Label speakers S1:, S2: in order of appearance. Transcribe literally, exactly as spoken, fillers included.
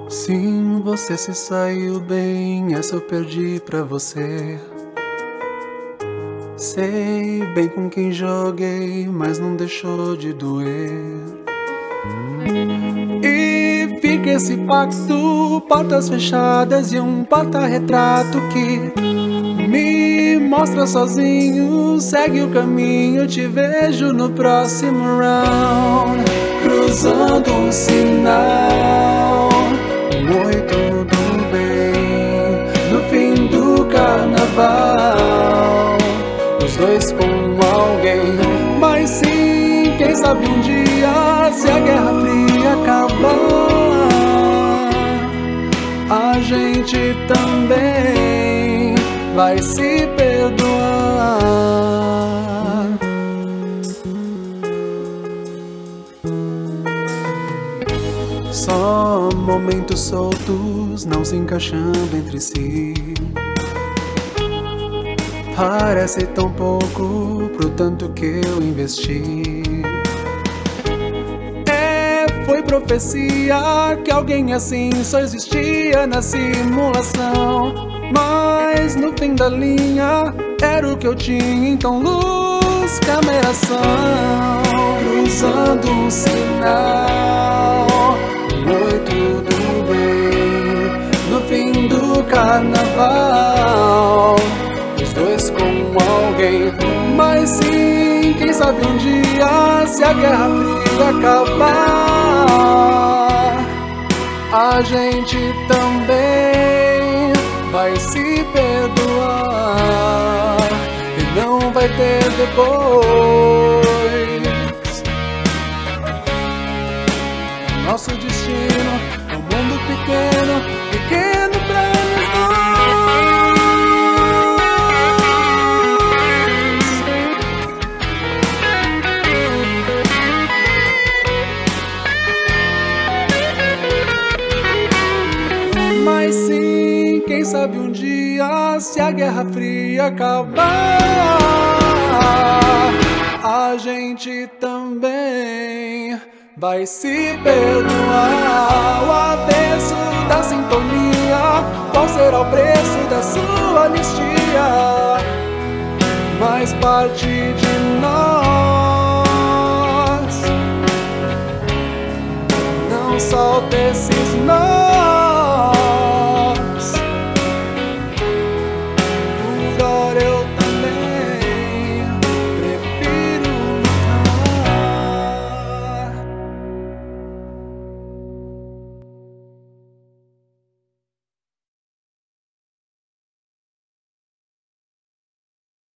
S1: Sim, você se saiu bem, essa eu perdi pra você. Sei bem com quem joguei, mas não deixou de doer. E fica esse pacto, portas fechadas e um porta-retrato que me mostra sozinho, segue o caminho, te vejo no próximo round. Cruzando um sinal, oi, tudo bem, no fim do carnaval, os dois com alguém. Mas sim, quem sabe um dia, se a Guerra Fria acabar, a gente também vai se perdoar. Só momentos soltos, não se encaixando entre si. Parece tão pouco pro tanto que eu investi. É, foi profecia que alguém assim só existia na simulação. Mas no fim da linha era o que eu tinha, então luz, câmera, ação. Cruzando um sinal, oi, tudo bem, no fim do carnaval, os dois com alguém. Mas sim, quem sabe um dia, se a Guerra Fria acabar, a gente também vai se perdoar e não vai ter depois. Nosso destino é um mundo pequeno, pequeno pra nós dois. Mas sim, quem sabe um dia, se a Guerra Fria acabar, a gente também vai se perdoar. O avesso da sintonia, qual será o preço da sua anistia? Mas parte de nós, não solta esses nós.